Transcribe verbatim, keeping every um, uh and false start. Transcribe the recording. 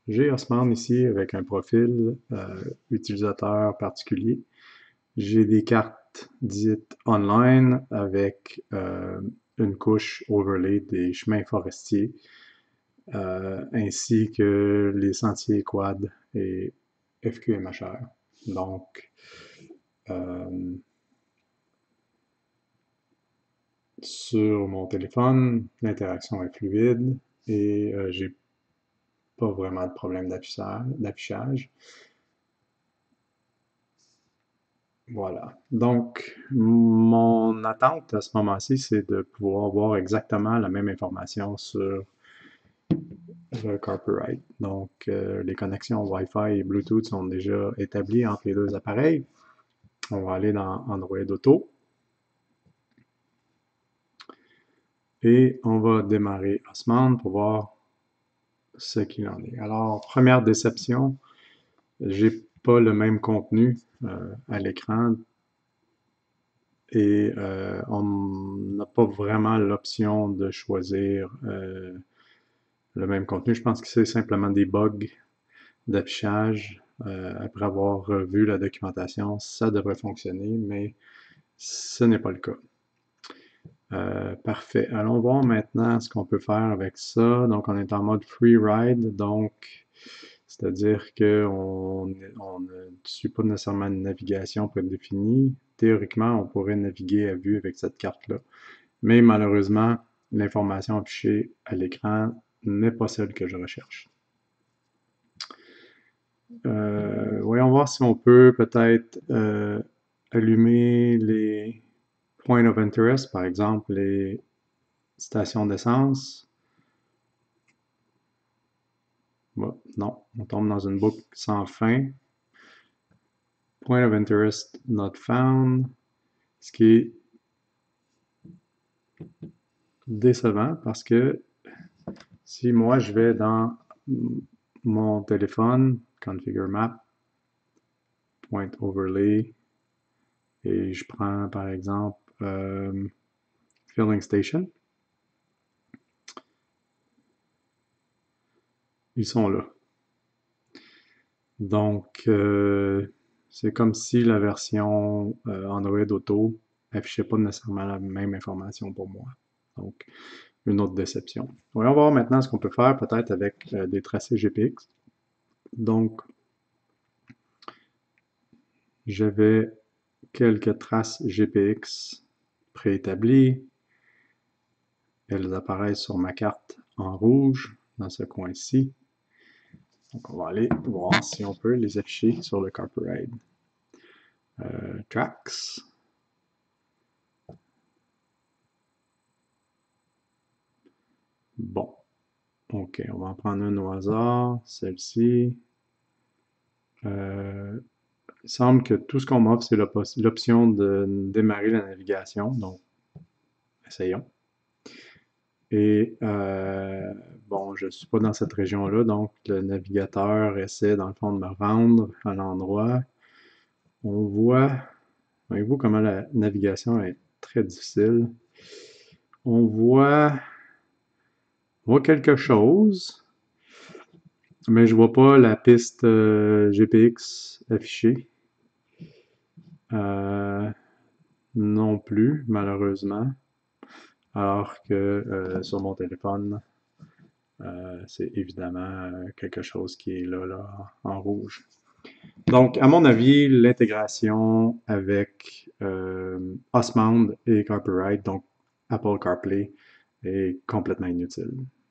J'ai Osman ici avec un profil euh, utilisateur particulier. J'ai des cartes dites online avec euh, une couche overlay des chemins forestiers, euh, ainsi que les sentiers quad et F Q M H R. Donc, euh, sur mon téléphone, l'interaction est fluide et euh, j'ai pas vraiment de problème d'affichage. Voilà. Donc, mon attente à ce moment-ci, c'est de pouvoir voir exactement la même information sur le Carperite. Donc, euh, les connexions Wi-Fi et Bluetooth sont déjà établies entre les deux appareils. On va aller dans Android Auto et on va démarrer Osman pour voir ce qu'il en est. Alors, première déception, j'ai pas le même contenu euh, à l'écran et euh, on n'a pas vraiment l'option de choisir euh, le même contenu. Je pense que c'est simplement des bugs d'affichage. Euh, après avoir revu la documentation, ça devrait fonctionner, mais ce n'est pas le cas. Euh, parfait. Allons voir maintenant ce qu'on peut faire avec ça. Donc, on est en mode free ride, donc c'est-à-dire qu'on on ne suit pas nécessairement une navigation prédéfinie. Théoriquement, on pourrait naviguer à vue avec cette carte-là. Mais malheureusement, l'information affichée à l'écran n'est pas celle que je recherche. Euh, voyons voir si on peut peut-être euh, allumer les points of interest, par exemple les stations d'essence. Bon, non, on tombe dans une boucle sans fin. Point of interest not found, ce qui est décevant parce que si moi je vais dans mon téléphone, configure map, point overlay, et je prends par exemple euh, filling station, ils sont là. Donc, euh, c'est comme si la version euh, Android Auto affichait pas nécessairement la même information pour moi. Donc, une autre déception. Voyons voir maintenant ce qu'on peut faire peut-être avec euh, des tracés G P X. Donc, j'avais quelques traces G P X préétablies. Elles apparaissent sur ma carte en rouge, dans ce coin-ci. Donc, on va aller voir si on peut les afficher sur le Carperide. Euh, tracks. Bon. OK, on va en prendre une au hasard. Celle-ci. Euh, il semble que tout ce qu'on m'offre, c'est l'option de démarrer la navigation. Donc, essayons. Et euh, bon, je ne suis pas dans cette région-là, donc le navigateur essaie dans le fond de me rendre à l'endroit. On voit, voyez-vous comment la navigation est très difficile. On voit, on voit quelque chose, mais je vois pas la piste euh, G P X affichée. Euh, non plus, malheureusement. Alors que euh, sur mon téléphone, euh, c'est évidemment quelque chose qui est là, là, en rouge. Donc, à mon avis, l'intégration avec euh, Osmand et Carperite, donc Apple CarPlay, est complètement inutile.